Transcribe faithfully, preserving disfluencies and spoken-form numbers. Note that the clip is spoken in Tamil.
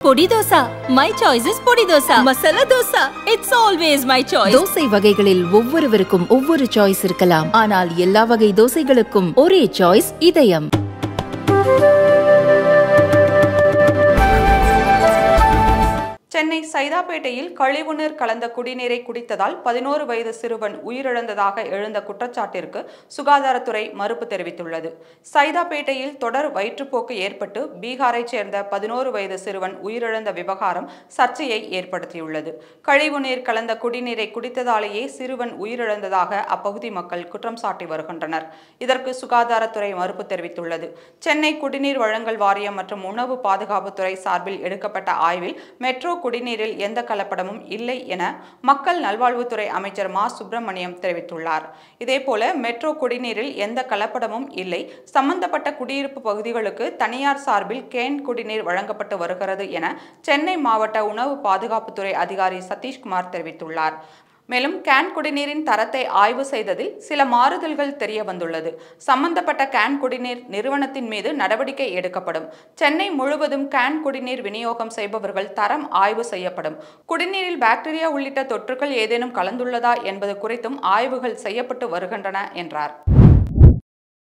பொடி தோசா. My choice is பொடி dosa. Masala dosa. It's always my choice. Dosa வகைகளில் ஒவ்வொருவருக்கும் ஒவ்வொரு சாய்ஸ் இருக்கலாம். ஆனால் எல்லா வகை தோசைகளுக்கும் ஒரே சாய்ஸ் இதயம். சென்னை சைதாப்பேட்டையில் கழிவுநீர் கலந்த குடிநீரை குடித்ததால் பதினோரு வயது சிறுவன் உயிரிழந்ததாக எழுந்த குற்றச்சாட்டிற்கு சுகாதாரத்துறை மறுப்பு தெரிவித்துள்ளது. சைதாப்பேட்டையில் தொடர் வயிற்றுப்போக்கு ஏற்பட்டு பீகாரைச் சேர்ந்த பதினோரு வயது சிறுவன் உயிரிழந்த விவகாரம் சர்ச்சையை ஏற்படுத்தியுள்ளது. கழிவுநீர் கலந்த குடிநீரை குடித்ததாலேயே சிறுவன் உயிரிழந்ததாக அப்பகுதி மக்கள் குற்றம் சாட்டி வருகின்றனர். இதற்கு சுகாதாரத்துறை மறுப்பு தெரிவித்துள்ளது. சென்னை குடிநீர் வழங்கல் வாரியம் மற்றும் உணவு பாதுகாப்புத்துறை சார்பில் எடுக்கப்பட்ட ஆய்வில் மெட்ரோ குடிநீரில் எந்த கலப்படமும் இல்லை என மக்கள் நல்வாழ்வுத்துறை அமைச்சர் மா சுப்பிரமணியம் தெரிவித்துள்ளார். இதேபோல மெட்ரோ குடிநீரில் எந்த கலப்படமும் இல்லை, சம்பந்தப்பட்ட குடியிருப்பு பகுதிகளுக்கு தனியார் சார்பில் கேன் குடிநீர் வழங்கப்பட்டு வருகிறது என சென்னை மாவட்ட உணவு பாதுகாப்புத்துறை அதிகாரி சதீஷ்குமார் தெரிவித்துள்ளார். மேலும் கேன் குடிநீரின் தரத்தை ஆய்வு செய்ததில் சில மாறுதல்கள் தெரிய வந்துள்ளது. சம்பந்தப்பட்ட கேன் குடிநீர் நிறுவனத்தின் மீது நடவடிக்கை எடுக்கப்படும். சென்னை முழுவதும் கேன் குடிநீர் விநியோகம் செய்பவர்கள் தரம் ஆய்வு செய்யப்படும். குடிநீரில் பாக்டீரியா உள்ளிட்ட தொற்றுகள் ஏதேனும் கலந்துள்ளதா என்பது குறித்தும் ஆய்வுகள் செய்யப்பட்டு வருகின்றன என்றார்.